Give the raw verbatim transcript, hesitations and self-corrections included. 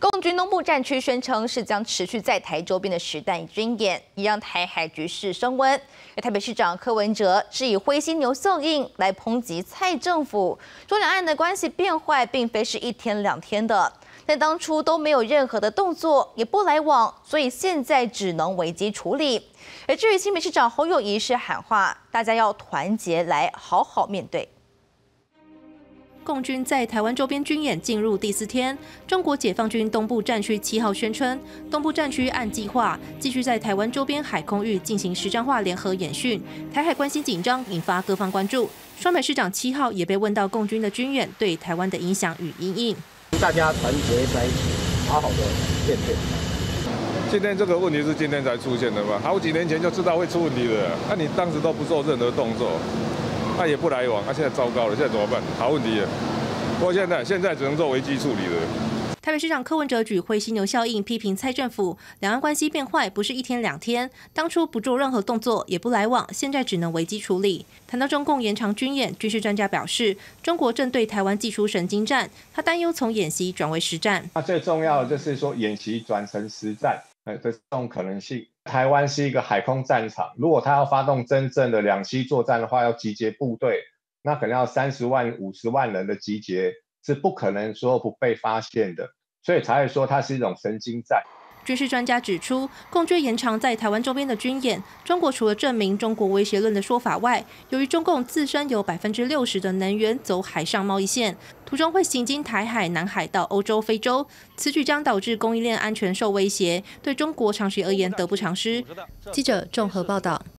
共军东部战区宣称是将持续在台周边的实弹军演，也让台海局势升温。而台北市长柯文哲是以灰犀牛效应来抨击蔡政府，说两岸的关系变坏并非是一天两天的，但当初都没有任何的动作，也不来往，所以现在只能危机处理。而至于新北市长侯友宜是喊话，大家要团结来好好面对。 共军在台湾周边军演进入第四天，中国解放军东部战区七号宣称，东部战区按计划继续在台湾周边海空域进行实战化联合演训，台海关系紧张，引发各方关注。双北市长七号也被问到共军的军演对台湾的影响与因应， 大家团结在一起，好好的面对。 今天这个问题是今天才出现的吗？好几年前就知道会出问题的，那、啊、你当时都不做任何动作。 那也不来往，那、啊、现在糟糕了，现在怎么办？好问题了。不过现在现在只能做危机处理了。 台北市长柯文哲举灰犀牛效应批评蔡政府，两岸关系变坏不是一天两天，当初不做任何动作，也不来往，现在只能危机处理。谈到中共延长军演，军事专家表示，中国正对台湾祭出神经战，他担忧从演习转为实战。 那最重要的就是说，演习转成实战，呃，这种可能性。 台湾是一个海空战场，如果他要发动真正的两栖作战的话，要集结部队，那可能要三十万、五十万人的集结，是不可能说不被发现的，所以才会说它是一种神经战。 军事专家指出，共军延长在台湾周边的军演，中国除了证明中国威胁论的说法外，由于中共自身有百分之六十的能源走海上贸易线，途中会行经台海、南海到欧洲、非洲，此举将导致供应链安全受威胁，对中国长期而言得不偿失。记者综合报道。